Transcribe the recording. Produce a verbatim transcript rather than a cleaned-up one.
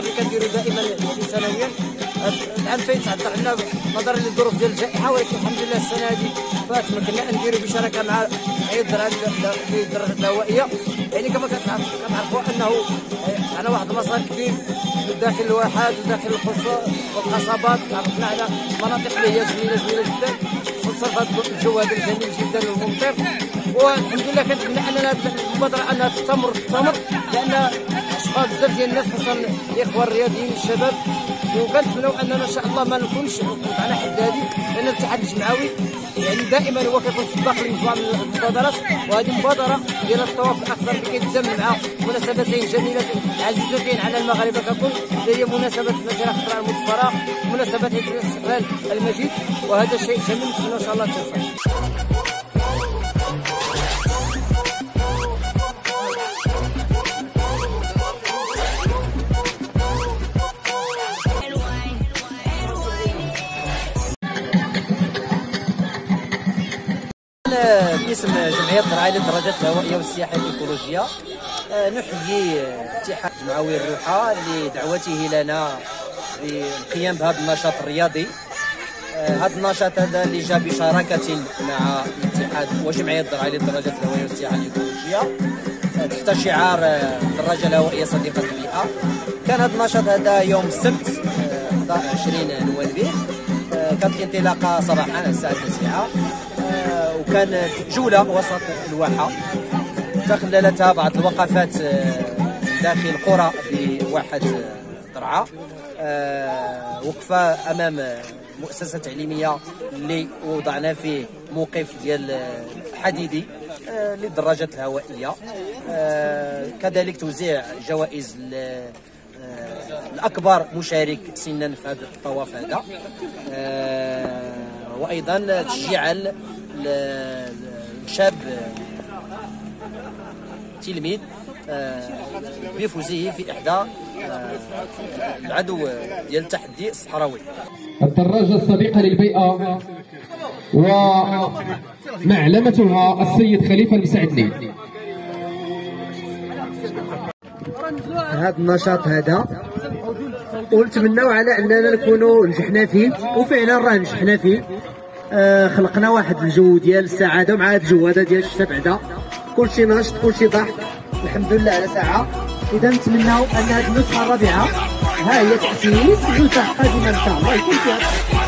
اللي كنديروا دائما يعني سنويا. العام فايت تعذر عندنا نظرا للظروف ديال الجائحه، ولكن الحمد لله السنه هذه فات تمكنا نديروا بشراكه مع هيئه الدراجات الهوائيه. يعني كما كنعرفوا انه عندنا واحد المسار كبير داخل الواحات وداخل القصور والقصبات، تعرفنا على مناطق اللي هي جميله جميله جدا، خصوصا في هذا الجو هذا الجميل جدا والممطر. والحمد لله كنتمنى ان هذه المبادره انها تستمر تستمر لان اشقى بزاف ديال الناس خصوصا الاخوه الرياضيين الشباب، وكنتمنوا اننا ان شاء الله ما نكونش على حد هذه، لان الاتحاد الجمعوي يعني دائما هو كيكون سباق لمجموعه من المبادرات، وهذه مبادره ديال الطواف الاخضر اللي كيتزامن مع مناسبتين جميلتين عزيزتين على المغاربه ككل، اللي هي مناسبه المسيره الخضراء المدفره ومناسبه عيد الاستقلال المجيد، وهذا شيء جميل نتمنى ان شاء الله التوفيق. باسم جمعية الدرعية للدراجات الهوائية والسياحة الإيكولوجية نحيي اتحاد جمعوي الروحة لدعوته لنا للقيام بهذا النشاط الرياضي. هذا النشاط هذا اللي جاء بشراكة مع الاتحاد وجمعية الدرعية للدراجات الهوائية والسياحة الإيكولوجية تحت شعار الدراجة الهوائية صديقة البيئة. كان هذا النشاط هذا يوم السبت عشرين نوفمبر، كانت الانطلاقة صباحا الساعة التاسعة، وكانت جولة وسط الواحة تخللتها بعض الوقفات داخل القرى بواحة درعا، وقفة أمام مؤسسة تعليمية اللي وضعنا فيه موقف ديال حديدي للدراجات الهوائية، كذلك توزيع جوائز الأكبر مشارك سنا في هذا الطواف هذا، وأيضا تشجيعا لشاب تلميذ بفوزه في إحدى العدو ديال التحدي الصحراوي. الدراجة الصديقة للبيئة ومعلمتها السيد خليفة المساعدني. هذا النشاط هذا ونتمناو على اننا نكونوا نجحنا فيه، وفعلا راه نجحنا فيه. آه خلقنا واحد الجو ديال السعاده، ومع هذا الجو هذا ديال الشتا بعدا كلشي ناشط كلشي ضحك الحمد لله على ساعه. اذا نتمناو ان هذه النسخه الرابعه ها هي تاسيس نسخ قادمه ان شاء الله يكون فيها